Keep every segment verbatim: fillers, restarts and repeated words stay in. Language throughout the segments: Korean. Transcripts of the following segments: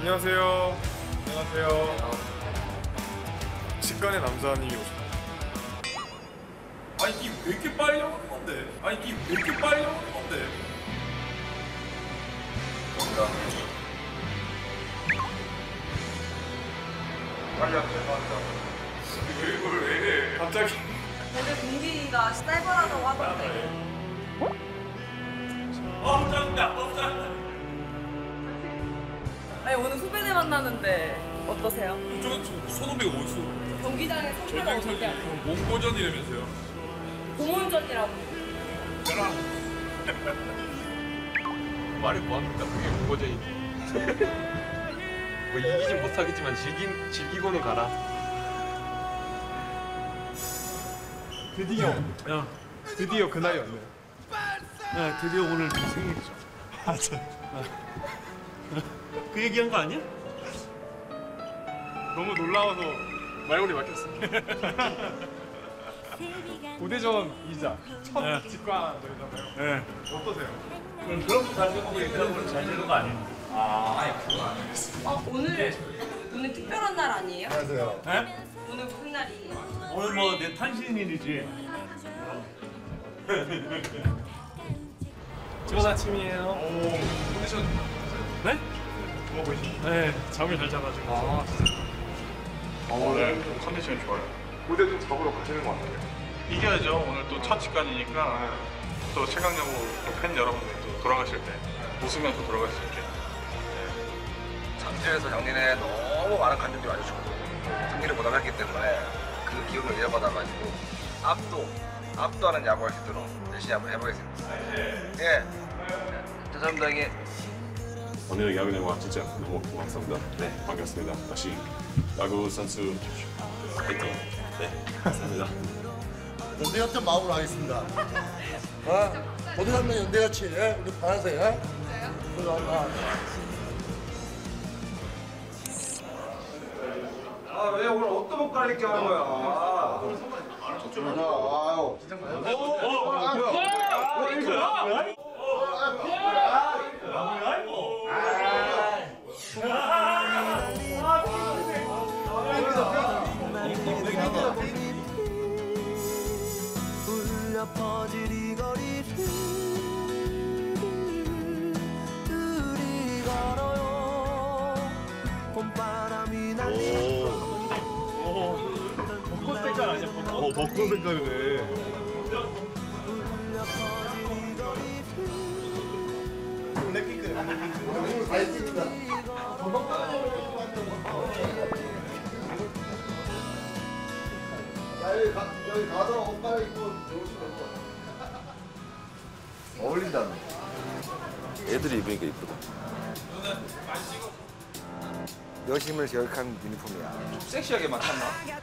안녕하세요. 안녕하세요. 직관의 남자님이 오셨다. 아니 이게 왜 이렇게 빨리 오는 건데? 아니 이게 왜 이렇게 빨리 오는 건데? 뭔가 빨리 안 죄송합니다. 이걸 왜 해? 갑자기. 근데 동기가 쌀벌하다고 하던데. 어 짱이다. 어 짱이다. 아니 오늘 후배들 만나는데 어떠세요? 저건 선후배가 어딨어? 경기장에 선배가 어떻게 하세요? 몽고전이라면서요? 공원전이라고. 말이 뭐합니까? 그게 몽고전이지. 뭐 이기진 못하겠지만 즐기, 즐기고는 가라. 드디어 야 드디어 그날이 왔네요. 네, 드디어 오늘 네 생일이죠. 맞아. 그 얘기한 거 아니야? 너무 놀라워서 말문이 막혔어. 고대전이자 첫 네. 직관이잖아요. 네. 어떠세요? 그럼 그런 거잘 되는 거 그런 거잘 되는 거 아니에요? 어 오늘 오늘 특별한 날 아니에요? 안녕하세요. 네? 오늘 무슨 날이에요? 오늘 뭐 내 탄신일이지. 좋은 아침이에요. 오 컨디션 네? 좋아 보이시네. 네, 잠을 잘 자가지고. 아 진짜. 아 오늘 좀 컨디션이 좋아요. 무대 좀 잡으러 가시는 거 같아요. 이겨야죠. 오늘 또 첫 직관이니까 또 최강야구 팬 여러분들 또 돌아가실 때 웃으면서 돌아갈 수 있게. 삼진에서 작년에 너무 많은 관중들이 와주시고 승리를 보답했기 때문에 그 기운을 이어받아가지고 압도, 압도하는 야구할 수 있도록 열심히 한번 해보겠습니다. 예, 죄송합니다 형님. 오늘 야구 내와 진짜 너무 고맙습니다. 네, 반갑습니다. 다시 야구 선수 화이팅. 네, 감사합니다. 연대 같은 마음으로 하겠습니다. 아, 어디 가면 연대같이, 예? 우리 파란색, 예? 그래요? 아, 왜 오늘 옷도 못 갈아입게 하는 거야? 아유. 울려 퍼질 이 거리를 둘이 걸어요. 봄바람이 날리는 벚꽃 색깔 아니야? 벚꽃? 어, 벚꽃 색깔이네. 블랙핑크. 오늘 다 했습니다. 야, 여기, 가, 여기 가서 옷 갈아입고 들어오시면 될 것 같아. 어울린다는 애들이 입으니까 이쁘다. 여심을 저격한 유니폼이야. 섹시하게 맞췄나?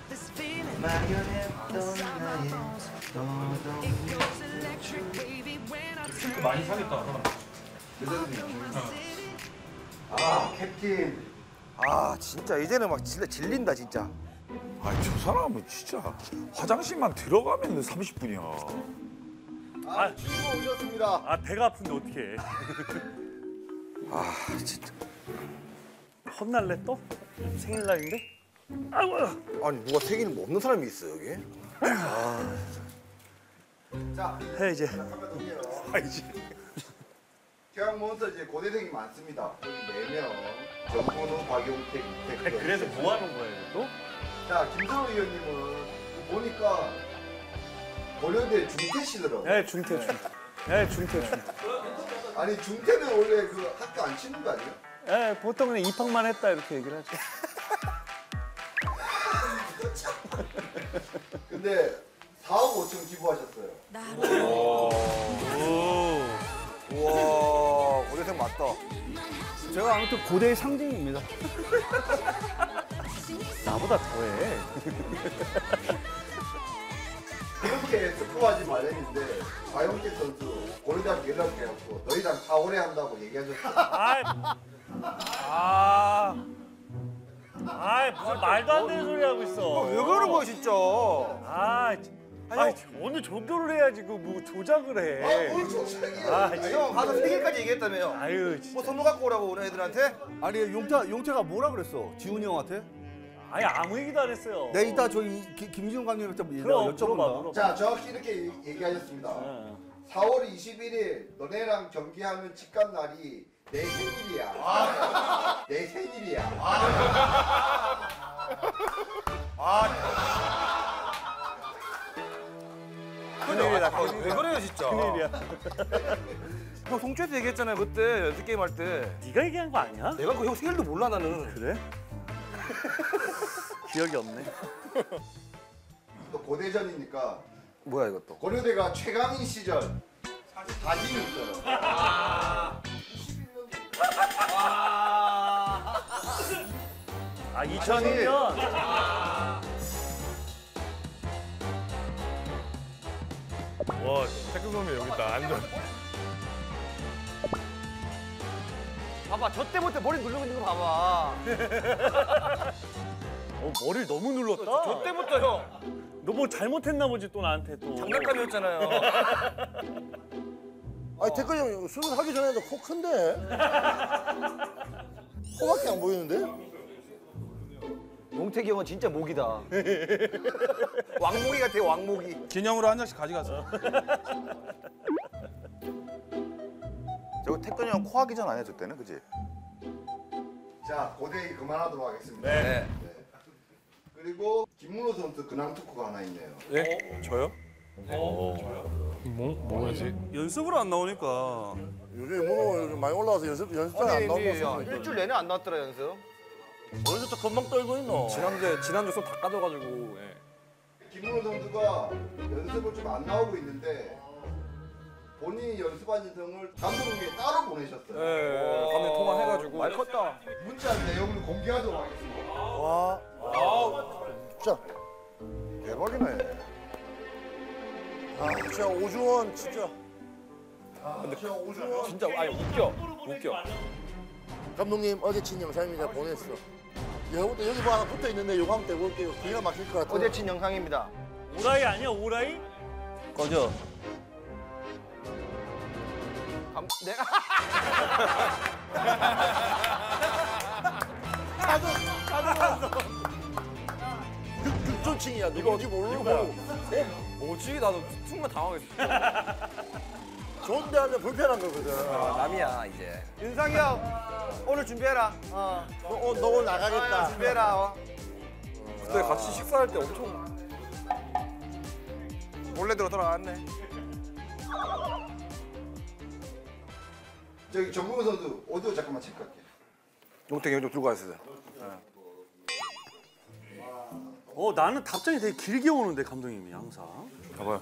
많이 사겠다. 아, 캡틴. 아, 진짜 이제는 막 진짜 질린다 진짜. 아니 저 사람은 진짜 화장실만 들어가면 삼십 분이야. 아, 주인공 오셨습니다. 아, 배가 아픈데 어떡해. 아 진짜. 혼날래 또? 생일날인데? 아이고. 아니 누가 생일 뭐 없는 사람이 있어 여기? 자, 해 이제. 잠깐만 넘겨요. 아, 이제. 태양몬스터 이제 고대생이 많습니다. 여기 네 명. 정근우, 박용택, 이택. 그래서 뭐 하는 거예요, 또? 자, 김성호 의원님은 보니까 고려대 중퇴시더라고요. 네, 중퇴, 중퇴. 네, 중퇴, 중퇴. 아니, 중퇴는 원래 그 학교 안 치는 거 아니에요? 네, 보통 그냥 입학만 했다 이렇게 얘기를 하죠. 근데 사억 오천 기부하셨어요. 오. 우와, 고대생 맞다. 제가 아무튼 고대의 상징입니다. 나보다 더해. 그렇게 스포하지 말랬는데 박용택 선수 고려대학교 연락해갖고 더 이상 사월에 한다고 얘기하셨어요. 아, 아, 아, 무슨 말도 안 되는 소리 하고 있어. 왜 그러는 거야 진짜? 아, 아니 어느 정도를 해야지 그 뭐 조작을 해. 아, 뭘 조작이야. 아, 아, 형 가서 세 개까지 얘기했다며요. 아유 진짜. 뭐 선물 갖고 오라고 오는 애들한테? 아니 용태 용태가 뭐라 그랬어? 지훈이 형한테? 아니 아무 얘기도 안 했어요. 내 이따 저희 기- 김지훈 감독님한테 그럼, 여쭤본다. 물어봐, 물어봐. 자, 정확히 이렇게 얘기하셨습니다. 네. 사월 이십일일 너네랑 경기하는 직관 날이 내 생일이야. 아. 내 생일이야. 아. 큰일이다. 왜 그래요 진짜? 큰일이야. 형 송주한테 얘기했잖아요 그때 연습 게임 할 때. 네가 얘기한 거 아니야? 내가 그 형 생일도 몰라 나는. 그래? 기억이 없네. 또 고대전이니까 뭐야 이것도? 고려대가 최강인 시절 사진이 있어요. 아 이천일 년. 와, 태극 선배 여기 있다. 앉아. 봐봐 저 때부터 머리 누르고 있는 거 봐봐. 어 머리를 너무 눌렀다. 저 때부터 형. 너 뭐 잘못했나 보지 또 나한테 또. 장난감이었잖아요. 아니 태클 형 수술 하기 전에도 코 큰데? 코밖에 안 보이는데? 용택이 형은 진짜 목이다. 왕목이 같아요 왕목이. 기념으로 한 장씩 가져가서. 저거 태권이 형 코 하기 전 아니야 저 때는 그지? 자, 고대 얘기 그만하도록 하겠습니다. 네. 그리고 김문호 선수 근황 토크가 하나 있네요. 네? 저요? 뭐 뭐지? 연습을 안 나오니까. 요즘 뭐 요즘 많이 올라와서 연습 연습장 안 나온다. 일주일 내내 안 나왔더라 연습. 어디서 금방 떨고 있노? 지난주에 지난주 수업 다 까져가지고. 예. 김문호 선수가 연습을 좀 안 나오고 있는데 본인이 연습한 인성을 감독에게 따로 보내셨어요. 예. 감독님 통화해가지고. 많이 컸다. 문자 내용을 공개하도록 하겠습니다. 와, 진짜 대박이네. 아, 진짜 오주원 진짜. 아, 진짜 오주원. 진짜 아니 웃겨. 웃겨. 감독님 어제 친 영상입니다. 보냈어. 여기부터 여기 뭐 하나 붙어 있는데 요강 떼고 올게요. 기가 막힐 것 같아. 어제 친 영상입니다. 오라이 아니야 오라이? 꺼져. 감, 내가 가도 가도 극조칭이야. 누군지 모르는 거야. 뭐지? 나도 순간 당황했어. 좋은데 하면 불편한 거거든. 남이야 이제. 윤상이 형 오늘 준비해라. 어. 너, 어, 너 오늘 나가겠다. 어, 준비해라. 어. 그때 같이 식사할 때 엄청 몰래 들어 돌아갔네. 저기 정국은 선수 오디오 잠깐만 체크할게요. 용택이 형 좀 들고 가세요. 어 나는 답장이 되게 길게 오는데 감독님이 항상. 봐봐요.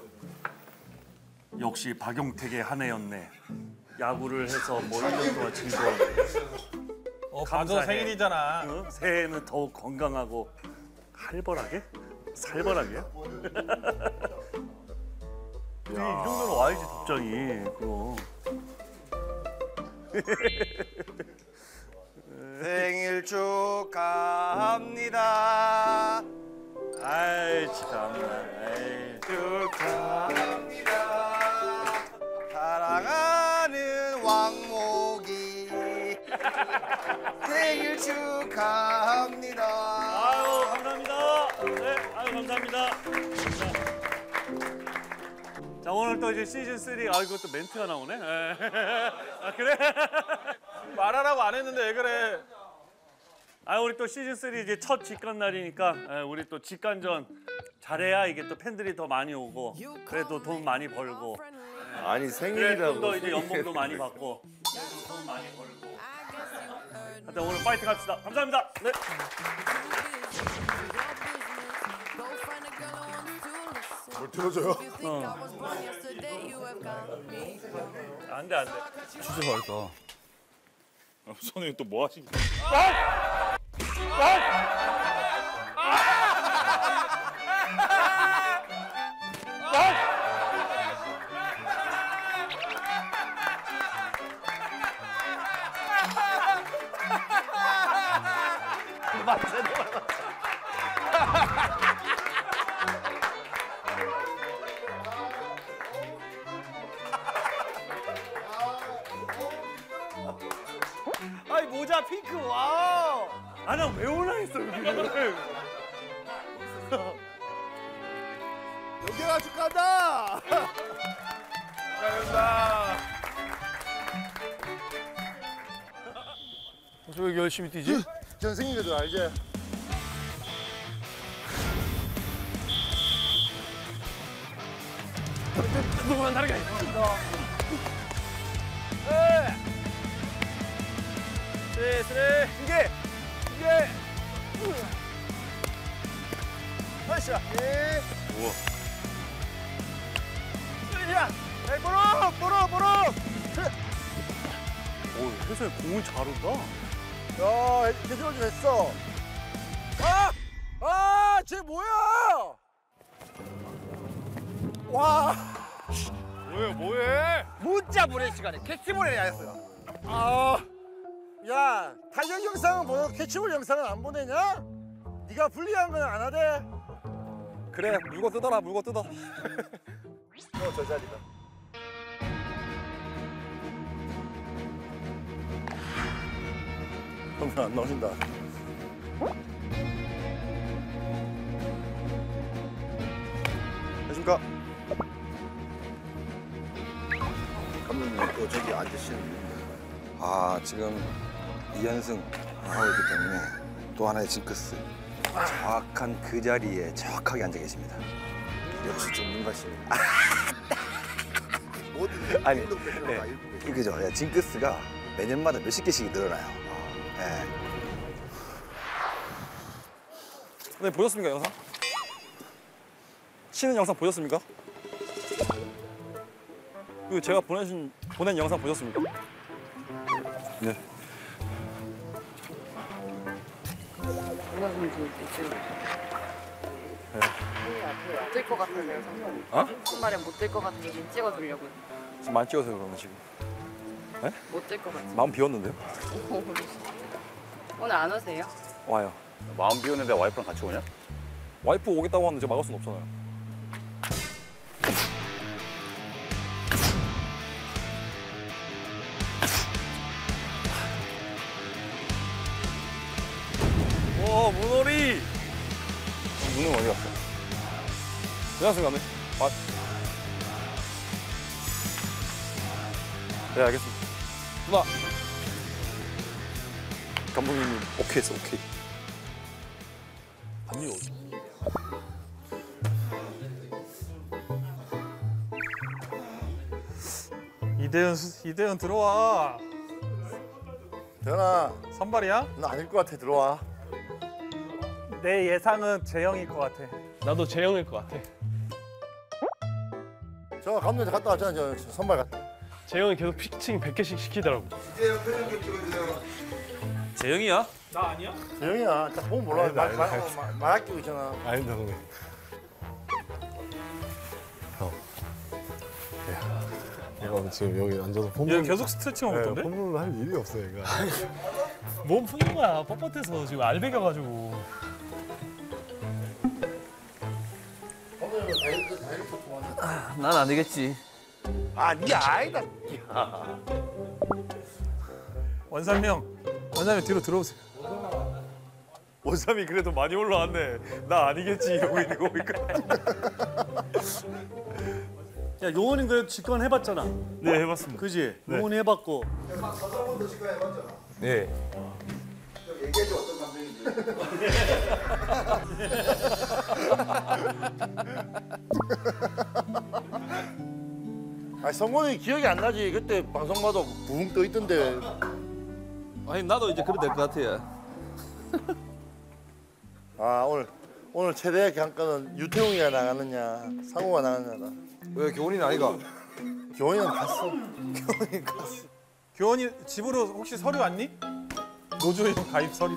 역시 박용택의 한 해였네. 야구를 해서 뭐 일 년 동안 즐거워. 어, 감사해. 반전 생일이잖아. 어? 새해에는 더욱 건강하고 활발하게? 살벌하게? 이 정도는 와야지 답장이. 그럼. 생일 축하합니다. 아이 참나. 에이. 축하합니다. 사랑하는 왕목이 생일 축하합니다. 아유 감사합니다. 네, 아유 감사합니다. 자 오늘 또 이제 시즌 쓰리. 아 이것도 멘트가 나오네. 에. 아 그래? 말하라고 안 했는데 왜 그래? 아 우리 또 시즌 쓰리 이제 첫 직관 날이니까 에, 우리 또 직관전 잘해야 이게 또 팬들이 더 많이 오고 그래도 돈 많이 벌고. 아니 생일이라고. 또 이제 연봉도 많이 받고 돈 많이 벌고. 하여튼 오늘 파이팅 합시다. 감사합니다. 네. 뭘 들어줘요? 어. 안돼 안돼. 진짜 잘했다. 선생님 또 뭐 하시는 이 모자 핑크 와우. 아 나 왜 올라있어 여기를. 여기가 축하한다. 감사합니다. 왜 이렇게 열심히 뛰지? 전생이거든 알지? 누구만 다르게. 쓰리 쓰리 이게 이게. 아이샤. 예. 우와. 쓰리야. 에이 보러 보러 보러. 오 해설 공을 잘 온다. 야, 개주얼 좀 했어. 아! 아, 쟤 뭐야? 와. 뭐해 뭐해? 문자 보낼 시간에 캐치볼을 해야 했어요. 아. 야, 탄력 영상은 보여. 캐치볼 영상은 안 보내냐? 네가 불리한 건 안 하대. 그래 물고 뜯어라 물고 뜯어. 어, 저 자리다. 형님 안 나오신다. 안녕하십니까. 감독님 또 저기 앉으시는데. 아 지금 이연승 하고 있기 때문에 또 하나의 징크스. 정확한 그 자리에 정확하게 앉아 계십니다. 역시 전문가시네. 모든 아니, 네. 그죠? 예, 징크스가 매년마다 몇십 개씩 늘어나요. 예. 네 보셨습니까 영상? 치는 영상 보셨습니까? 그 제가 보내신 보낸 영상 보셨습니까? 네. 못될 것 같아서요. 어? 정말에 못될 것 같아서 좀 찍어주려고요. 지금 많이 찍어서요 그러면 지금. 네? 못될 것 같아요. 마음 비웠는데요? 오늘 안 오세요? 와요. 마음 비웠는데 와이프랑 같이 오냐? 와이프 오겠다고 하는데 제가 막을 순 없잖아요. 오 문오리. 문은 어디 갔어? 안녕하세요 감독님. 아. 네 알겠습니다. 누나. 감독님이 오케이 했어 오케이. 아니 어디? 이대현 이대현 들어와. 대현아, 선발이야? 나 아닐 것 같아. 들어와. 내 예상은 재영일 것 같아. 나도 재영일 것 같아. 저 감독님 갔다 왔잖아. 저, 저 선발 갔다. 재영이 계속 피칭 백 개씩 시키더라고. 이제요 표정 좀 찍어주세요. 재영이야? 나 아니야? 재영이야. 딱 보면 몰라. 아니다, 말, 말, 아니다. 말, 말 아끼고 있잖아. 아닙니다 선배. 형. 예. 얘가 지금 여기 앉아서 폼. 얘 계속 스트레칭 하고 있던데? 폼을 할 일이 없어요 얘가. 몸 푸는 거야. 뻣뻣해서 지금 알배겨가지고. 난 안 되겠지. 아, 니 아니다. 원삼이 형, 원삼이 뒤로 들어오세요. 원삼이 그래도 많이 올라왔네. 나 아니겠지 이러고 있는 거 보니까. 야 용원이 그래도 직관 해봤잖아. 네 해봤습니다. 그지? 네. 용원이 해봤고. 서서부터 시간 해봤잖아. 네. 얘기해줘 어떤 감정인지. 아니 성곤이 기억이 안 나지. 그때 방송 봐도 붕 떠 있던데. 아니 나도 이제 그래도 될 것 같아요. 아 오늘 오늘 최대 경과는 유태웅이가 나가느냐 상호가 나가느냐다. 왜 교훈이는 아이가? 교원이는 갔어. 교훈이 갔어. 교원이 집으로 혹시 서류 왔니? 노조형 가입 서류?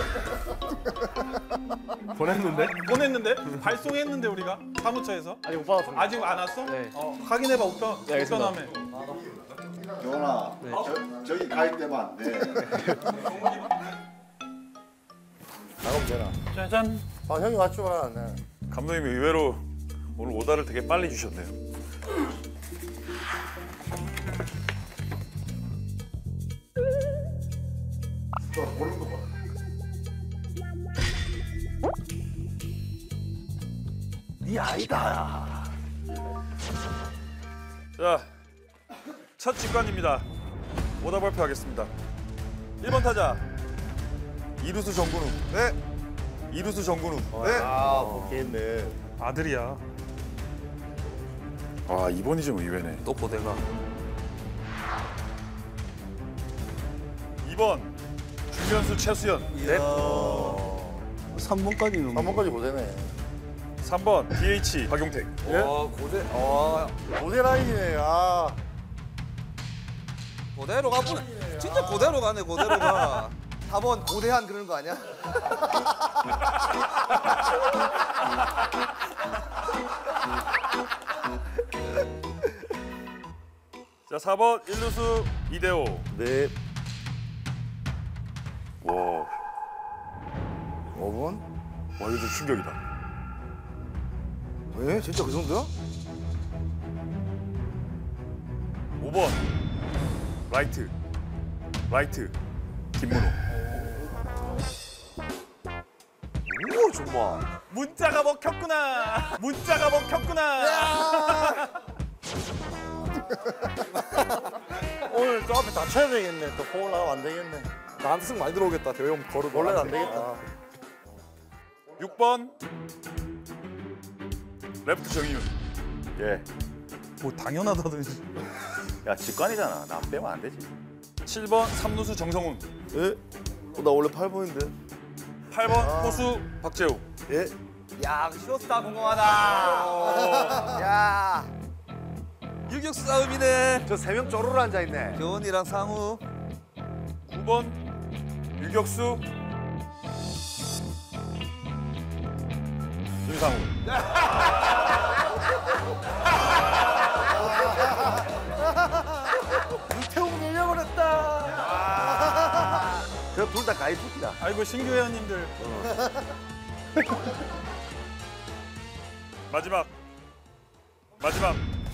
보냈는데? 보냈는데? 발송했는데 우리가 사무처에서? 아직 못 받았습니다. 아직 안 왔어? 네. 어, 확인해봐 우편. 네, 알겠습니다. 우편함에. 교훈아, 네. 저, 저기 가입되면 안 돼. 나가면 되나? 짜잔. 아 형이 맞추라. 네. 감독님이 의외로 오늘 오다를 되게 빨리 주셨네요. 모르는 거 봐. 네 아이다. 자, 첫 직관입니다. 오답 발표하겠습니다. 일 번 타자 이루수 정근우. 네. 이루수 정근우. 네. 아, 먹겠네. 아들이야. 아, 이번이 좀 의외네. 또 고대가. 이 번 중견수 최수연. 네. 삼 번까지는. 삼 번까지 고대네. 삼 번 디에이치 박용택. 예? 와, 고대. 와, 고대 라인이네. 아. 고대로 가보네. 진짜 고대로 가네, 고대로 가. 사 번 고대한 그런 거 아니야? 자, 사 번 일루수 이대호. 네. 와. 오 번? 와, 이거 좀 충격이다. 왜? 진짜 그 정도야? 오 번 라이트. 라이트 김문호. 우와, 정말. 문자가 먹혔구나. 문자가 먹혔구나. 오늘 저 앞에 다쳐야 되겠네. 또 공 올라가면 안 되겠네. 나한테 승 많이 들어오겠다. 대형 걸어도. 원래는 안 되겠다. 육 번 레프트 정희윤. 예. 뭐 당연하다더니. 야, 직관이잖아. 나 빼면 안 되지. 칠 번 삼루수 정성훈. 예? 어, 나 원래 팔 번인데. 팔 번 호수 박재우. 예? 야, 쇼스타 궁금하다. 야. 유격수 싸움이네. 저 세 명 쪼르르 앉아 있네. 교원이랑 상우. 구 번 유격수 윤상우. 이태웅 밀려버렸다. 저 둘 다 가입입니다. 아이고 신규 회원님들. 마지막 마지막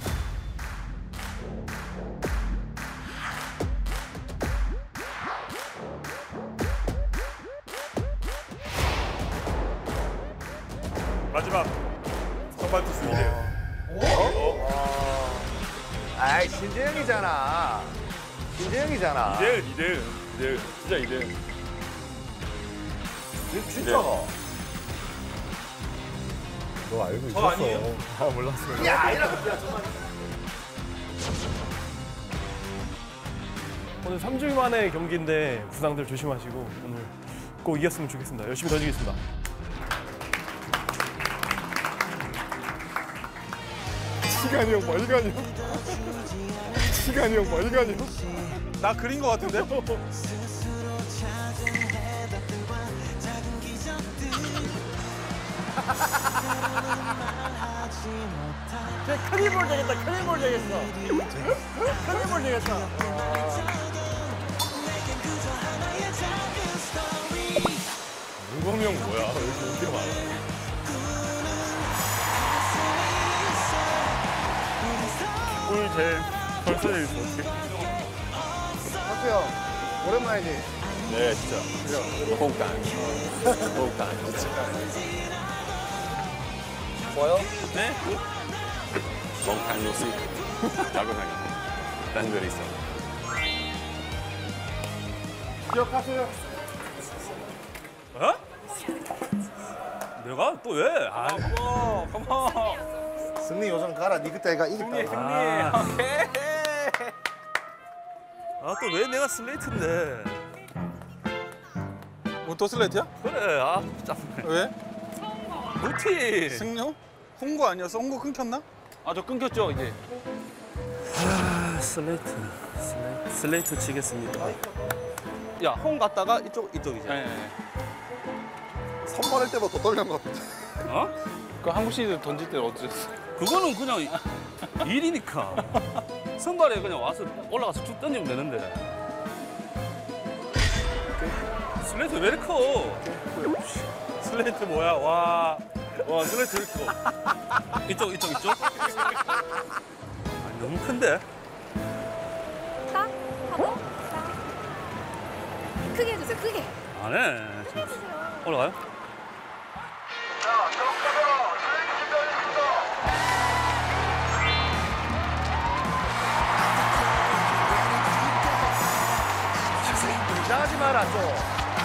마지막 선발 투수 이대호. 아이, 신재영이잖아. 신재영이잖아. 이대호 이대호 이대호 진짜 이대호. 진짜가. 너 알고 저 아니에요? 아, 몰랐어. 야, 이러고 야, 정말. 오늘 삼 주 만의 경기인데 부상들 조심하시고 오늘 꼭 이겼으면 좋겠습니다. 열심히 던지겠습니다. 시간이 형 멀리 가냐? 시간이 형 멀리 가냐? 나 그린 거 같은데? 쟤 크리볼 되겠다. 크리볼 되겠어. 크리볼 되겠다. 문광이 형 뭐야? 왜 이렇게 인기가 많아? 꿀잼 벌써 여기서 어떻게? 학수 형, 오랜만이지? 네, 진짜. 호흡감. 호흡감. 뭐요? 네? 멍탄 요시. 야구장이. 단별이 있어. 기억하세요. 어? 내가 또 왜? 아, 컴온, 컴온. 승리 요정 가라. 니 그때 애가 이겼다. 승리, 승리. 오케이. 아, 또 왜 내가 슬레이트인데? 뭐 또 슬레이트야? 그래, 아, 진짜. 왜? 루티. 승료? 홍구 아니었어? 홍구 끊겼나? 아, 저 끊겼죠, 이제. 아, 슬레이트. 슬레이트, 슬레이트 치겠습니다. 야, 홈 갔다가 이쪽, 이쪽이지. 네, 네. 선발할 때보다 더 떨린 것 같은데. 어? 그 한국 시리즈 던질 때 어땠어? 그거는 그냥 일이니까. 선발에 그냥 와서 올라가서 쭉 던지면 되는데. 슬레이트 왜 이렇게 커? 슬레이트 뭐야? 와, 와 슬레이트 왜 이렇게 커? 이쪽, 이쪽, 이쪽? 아, 너무 큰데? 크게 해주세요. 진짜 크게. 안 해. 올라가요? 나가지 마라 또.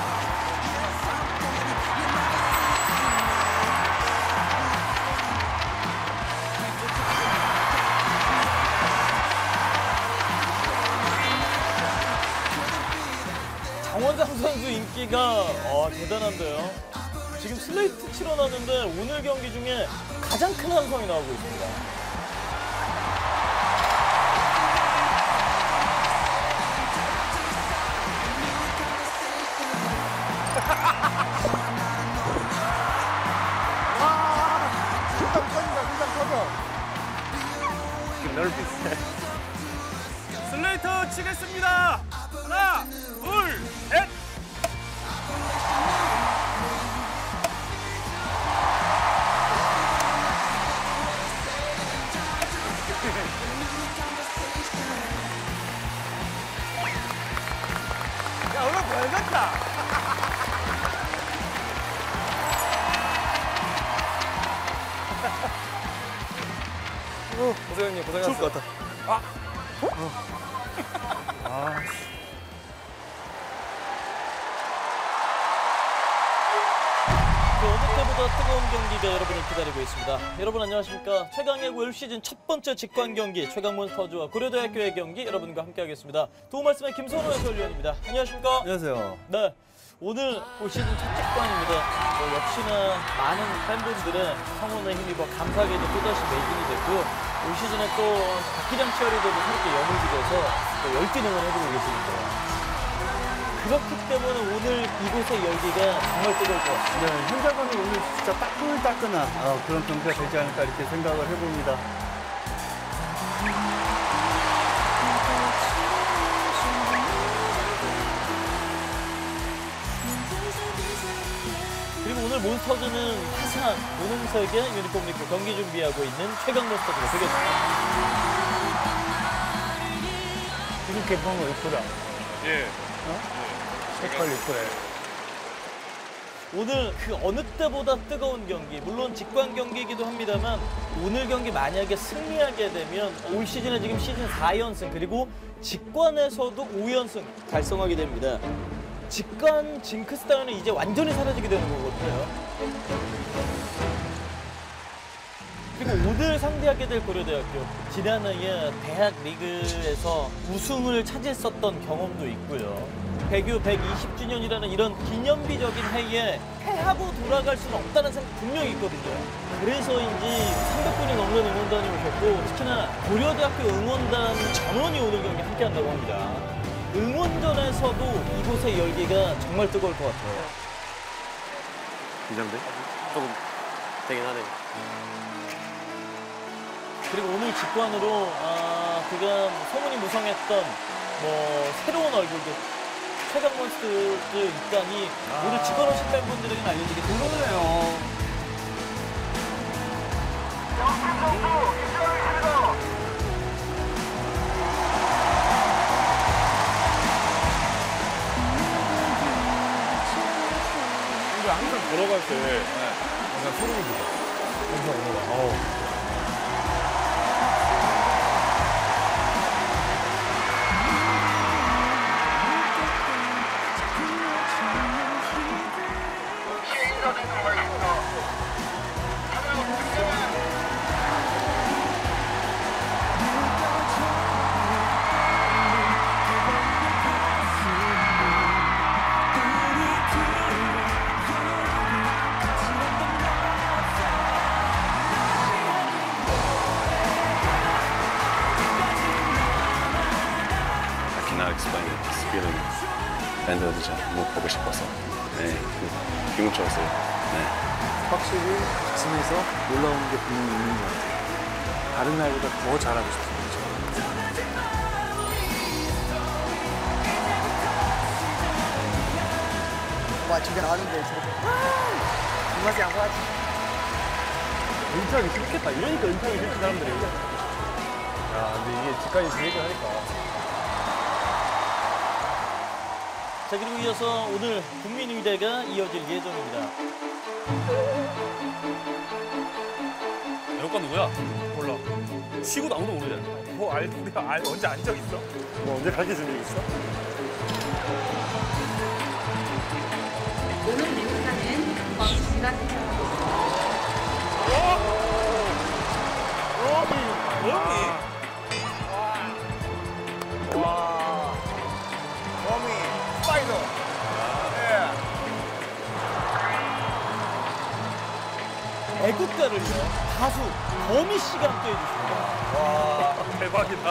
장원장 선수 인기가 어, 대단한데요. 지금 슬레이트 치러 나는데 오늘 경기 중에 가장 큰 함성이 나오고 있습니다. 넓이 세. 슬레이트 치겠습니다. 하나, 둘, 셋. 야 오늘 별 같다. 고생님 고생하셨어. 죽을 것 같다. 아. 아. 그 어느 때보다 뜨거운 경기가 여러분을 기다리고 있습니다. 여러분 안녕하십니까? 최강야구 올 시즌 첫 번째 직관 경기 최강몬스터즈와 고려대학교의 경기 여러분과 함께하겠습니다. 도움 말씀의 김선호 해설위원입니다. 안녕하십니까? 안녕하세요. 네. 오늘 올 시즌 첫 직관입니다. 뭐 역시나 많은 팬분들의 성원에 힘입어 감사하게도 또다시 매진이 됐고요. 올 시즌에 또 박기량 치어리더도 새롭게 영입돼서 또 열띤 응원해주고 계십니다. 그렇기 때문에 오늘 이곳의 열기가 정말 뜨거울 것 같습니다. 네, 현장감이 오늘 진짜 따끈따끈한 어, 그런 경기가 되지 않을까 이렇게 생각을 해봅니다. 그리고 오늘 몬스터즈는 화사한 분홍색의 유니폼을 입고 경기 준비하고 있는 최강 몬스터즈가 되겠습니다. 이렇게 보면 이쁘다. 예. 어? 색깔 이쁘네. 오늘 그 어느 때보다 뜨거운 경기, 물론 직관 경기이기도 합니다만 오늘 경기 만약에 승리하게 되면 올 시즌에 지금 시즌 사 연승 그리고 직관에서도 오 연승 달성하게 됩니다. 직관 징크스 따위는 이제 완전히 사라지게 되는 거거든요. 그리고 오늘 상대하게 될 고려대학교, 지난해에 대학 리그에서 우승을 차지했었던 경험도 있고요. 백유 백이십 주년이라는 이런 기념비적인 해에 패하고 돌아갈 수는 없다는 생각 분명히 있거든요. 그래서인지 삼백 분이 넘는 응원단이 오셨고 특히나 고려대학교 응원단 전원이 오늘 경기 함께한다고 합니다. 응원전에서도 이곳의 열기가 정말 뜨거울 것 같아요. 긴장돼? 조금 되긴 하네. 그리고 오늘 직관으로 아, 그간 소문이 무성했던 뭐 새로운 얼굴들 최강몬스터즈 입단이 아. 오늘 직관 오신 팬분들에게 알려지게 된 거네요. 근데 항상 걸어갈 때 항상 소름이 돋아. 항상 올라가. 어우. 밴드도 좀 보고 싶어서 네, 그, 기분 좋았어요. 네. 확실히 가슴에서 올라오는 게 분명히 있는 것 같아요. 다른 날보다 더 잘하고 싶습니다. 와, 저게 나왔는데 저렇게 입맛이 양보하지. 은퇴하기 싫겠다. 이러니까 은퇴하기 싫지 사람들이. 야, 근데 이게 직관이 재밌긴 하니까. 자, 그리고 이어서 오늘 국민의대가 이어질 예정입니다. 애호가 누구야? 몰라. 치고도 아무도 모르잖아. 뭐 알, 우리가 알, 언제 안 적 있어? 뭐 언제 가르쳐준 적 있어? 오늘 행사는 광시가 와. 범이 스파이더. 애국가를요 가수 범이 씨가 함께 해주십니다. 와, 대박이다.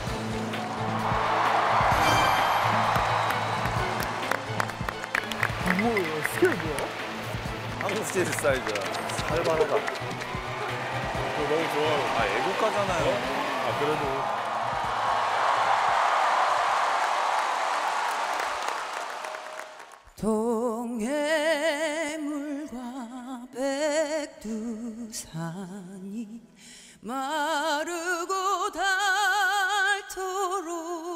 뭐예요? 스케일 뭐야? 한국 스테이지 스타일이야. 살벌하다. 너무 좋아요. 아, 애국가잖아요. 아, 그래도. 동해물과 백두산이 마르고 닳도록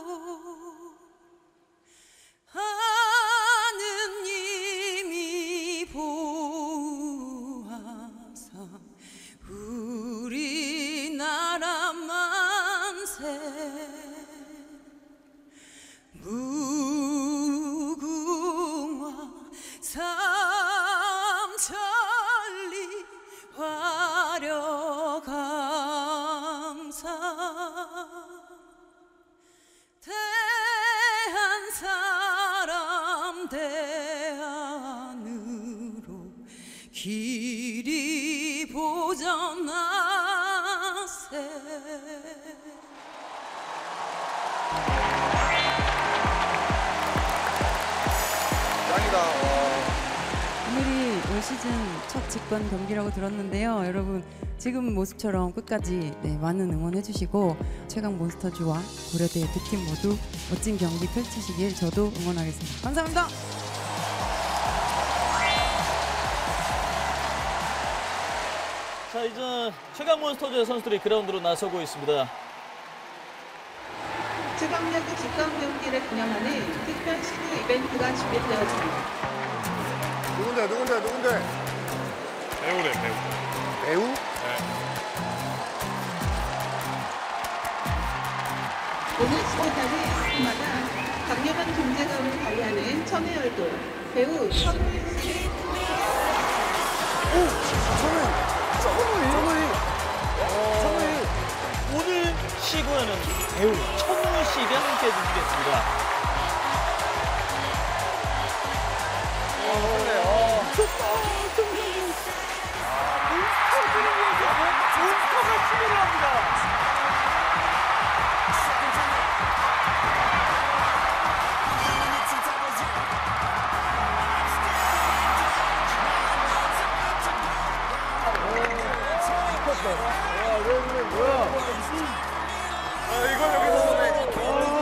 하느님이 보호하사 우리나라 만세 무궁화 삼천리 화려감사 대한 사람 대안으로 길이 보전하세. 오늘이 올 시즌 첫 직관 경기라고 들었는데요. 여러분 지금 모습처럼 끝까지 네, 많은 응원해주시고 최강 몬스터즈와 고려대 두 팀 모두 멋진 경기 펼치시길 저도 응원하겠습니다. 감사합니다. 자, 이제 최강 몬스터즈 선수들이 그라운드로 나서고 있습니다. 최강야구 직관 경기를 기념하는 특별 시구 이벤트가 준비되었습니다. 누군데 누군데 누군데? 배우래, 배우. 배우? 네. 오늘 시간에는 해마다 강력한 존재감을 발휘하는 천의 얼굴 배우 천우희 씨. 오! 천우희! 천우희! 천우희! 오늘 시구하는 배우 천우희 씨가 함께 해주시겠습니다. 몬스터가 치기를 합니다. 와, 왜 그래, 뭐야? 아, 이걸 여기서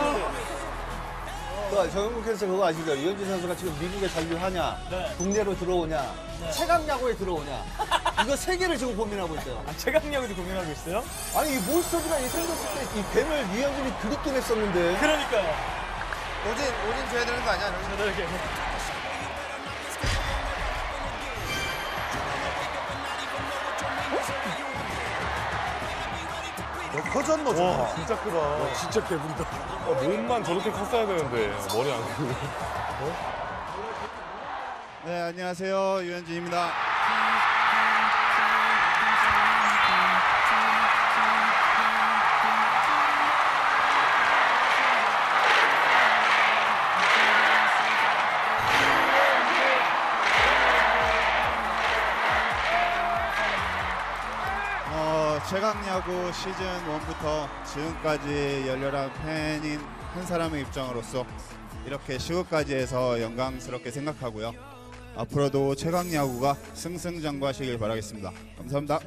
그 정영국 캐스터 그거 아시죠? 이현진 선수가 지금 미국에 잔류하냐, 네. 국내로 들어오냐, 네. 최강야구에 들어오냐. 이거 세 개를 지금 고민하고 있어요. 아, 최강야구도 고민하고 있어요? 아니 이 몬스터즈가 이 생겼을 때 이 뱀을 이현진이 그립긴 했었는데. 그러니까요. 오진 오진 줘야 되는 거 아니야? 저렇게. 커졌노 와, 진짜 크다. 진짜 개분다. 어, 몸만 저렇게 컸어야 되는데, 머리 안 크고. 네, 안녕하세요. 유현진입니다. 어, 최강야구 시즌 일부터 지금까지 열렬한 팬인 한 사람의 입장으로서 이렇게 시구까지 해서 영광스럽게 생각하고요. 앞으로도 최강야구가 승승장구하시길 바라겠습니다. 감사합니다.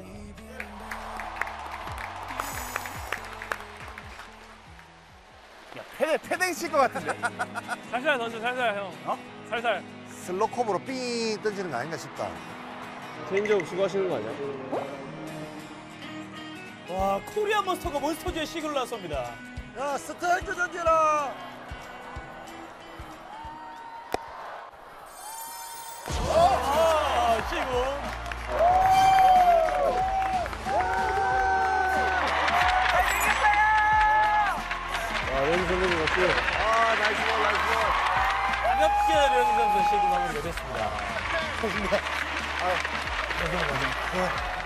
패대 패댕 칠것 같은데. 살살 던져, 살살 형. 어? 살살. 슬로컵으로 삥 던지는 거 아닌가 싶다. 체인지업 수고하시는 거 아니야? 와, 코리아 몬스터가 몬스터즈의 시구를 나섭니다. 야, 스트라이크 던져라. 류현진 선배님 맞고요. 아, 나이스 볼, 나이스 볼. 가볍게 류현진 선수 시즌 마무리가 됐습니다. 고맙습니다. 아, 감사합니다.